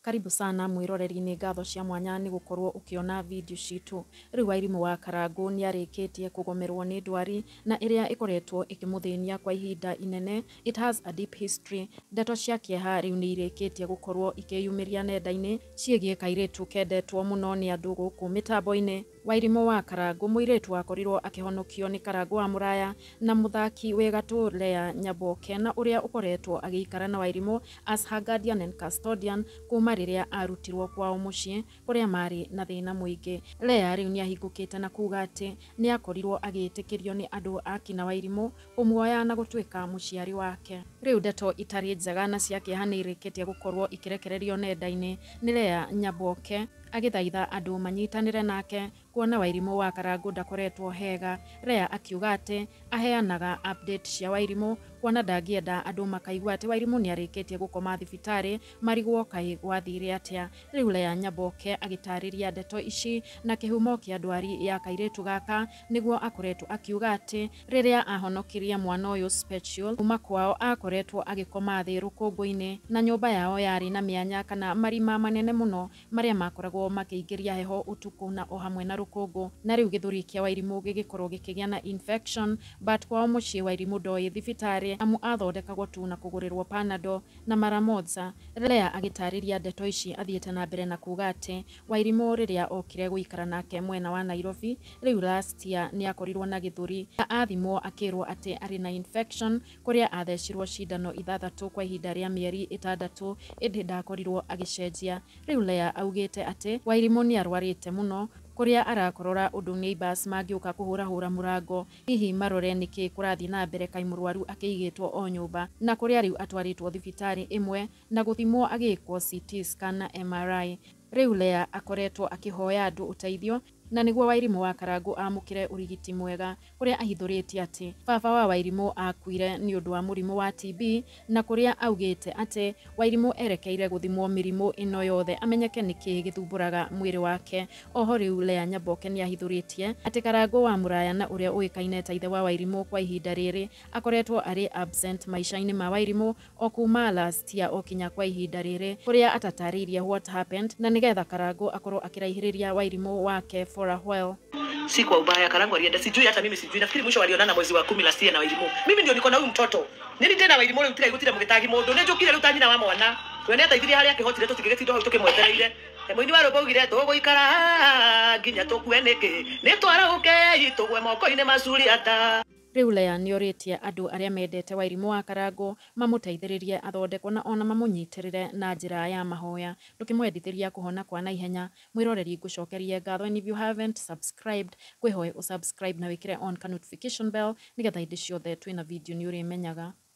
Karibu sana mwiroreri-inĩ ngatho cia mwanya nĩ gũkorwo ũkĩona video citũ. Rĩu Wairimu wa Karangû nĩ arĩkĩtie kũgomerwo nĩ ndwari na ĩrĩa ĩkoretwo ĩkĩmũthĩnia kwa ihinda inene. It has a deep history. Ndeto cia kĩeha rĩu nĩ irĩkĩtie gũkorwo ikĩyumĩria nenda-inĩ ciĩgiĩ kairĩtu kendetwo mũno nĩ andũ gũkũ mĩtambo-inĩ. Wairimu wa Karangû mũirĩtu wakorirwo akĩhonokio nĩ Karangû wa Mũraya na mũthaki wĩ gatũ Leah Nyamboke na ũrĩa ũkoretwo agĩikara na Wairimu as her guardian and custodian kuma rĩrĩa arutirwo kwao mũciĩ kũrĩa marĩ na thĩna mũingĩ. Leah rĩu nĩ ahingũkĩte na kuga atĩ nĩ akorirwo agĩtĩkĩrio nĩ andũ a kina Wairimu kũmuoya na gũtuĩka mũciari wake. Rĩu ndeto itarĩ njega na cia kĩeha nĩ irĩkĩtie gũkorwo ikĩrekererio nenda-inĩ nĩ Leah Nyamboke agĩthaitha andũ manyitanĩre nake kuona Wairimu wa Karangû ndakoretwo hega. Leah akiuga atĩ aheanaga update cia Wairimu kuona ndangĩenda andũ makaigua atĩ Wairimu nĩ arĩkĩtie gũkoma thibitarĩ marigwo kaĩ gwathire atĩa. Rĩu Leah Nyamboke agĩtarĩria ndeto ici na kĩhumo kĩa ndwari ya kairĩtu gaka nĩguo akoretwo akiuga atĩ rĩrĩa ahonokirie mwana ũyũ special kuma kwao akoretwo agĩkoma thĩ rũkũngũ-inĩ na nyũmba yao yarĩ na mĩanya kana marima manene mũno marĩa makoragwo makĩingĩria heho ũtukũ na o hamwe na rũkũngũ. Na rĩu gĩthũri kĩa Wairimu gĩgĩkorwo gĩkĩgĩa na infection but kwao mũciĩ Wairimu ndoĩ thibitarĩ amu athondekagwo tu na kũgũrĩrwo Panadol na mara moja. Leah agĩtarĩria ndeto ici athiĩte na mbere na kuga atĩ Wairimu rĩrĩa okire gũikara nake mwena wa Nairobi rĩu last year nĩ akorirwo na gĩthũri na athimwo akĩrwo atĩ arĩ na infection kũrĩa athecirwo cindano 6 kwa ihinda rĩa mĩeri 6 ĩndĩ ndakorirwo agĩcenjia. Rĩu Leah augĩte atĩ Wairimu nĩ arwarĩte mũno kũrĩa arakorora ũndũ neighbors mangĩũka kũhũrahũra mũrango hihi marore nĩkĩ kũrathiĩ na mbere kaĩ mũrwaru akĩigĩtwo o nyũmba, na kũrĩa rĩu atwarĩtwo thibitarĩ ĩmwe na gũthimwo agĩkwo CT scan na MRI. Rĩu Leah akoretwo akĩhoya andũ ũteithio na nĩguo Wairimu wa Karangû amũkĩre ũrigiti mwega, kũrĩa ahithũrĩtie atĩ baba wa Wairimu akuire nĩ ũndũ wa mũrimũ wa TB na kũrĩa augĩte atĩ Wairimu erekeire gũthimwo mĩrimũ ĩno yothe amenyeke nĩkĩ gĩthumbũraga mwĩrĩ wake. Oho rĩu Leah Nyamboke nĩ ahithũrĩtie atĩ Karangû wa Mũraya na ũrĩa ũĩkaine ta ithe wa Wairimu kwa ihinda rĩrĩ akoretwo arĩ absent maica-inĩ ma Wairimu o kuma last year o kinya kwa ihinda rĩrĩ, kũrĩa atatarĩirie what happened na nĩgetha Karangû akorwo akĩraihĩrĩria Wairimu wake for a while. Si kwa ubaya, Karangû alienda, sijui hata mimi sijui. Nafikiri mwisho walionana mwezi wa 10 last year na Wairimu. Mimi ndio niko na huyu mtoto. Nini tena Wairimu leo utira gutira mugitagi mundu. Nĩ njũkire rĩu tanyina wa mwana. Twene ataithirie harĩa akĩhotire tũtigĩgĩtindwo hau tũkĩmwetereire. Mũini wa rũmbo ugire tũgũikara nginya tũkue nĩkĩ. Nĩ twarahũke tũgwe moko-inĩ macuri ata. Rĩu Leah nĩ orĩtie andũ arĩa mendete Wairimu wa Karangû mamũteithĩrĩrie athondekwo na ona mamũnyitĩrĩre na njĩra ya mahoya. Ndũkĩmwendithĩria kũhona kwa naihenya, mwĩroreri ngũcokerie ngatho, and if you haven't subscribed ngwĩhoe ũsubscribe na wĩkĩre on ka notification bell nĩgetha hĩndĩ ciothe twĩna video nĩ ũrĩmenyaga.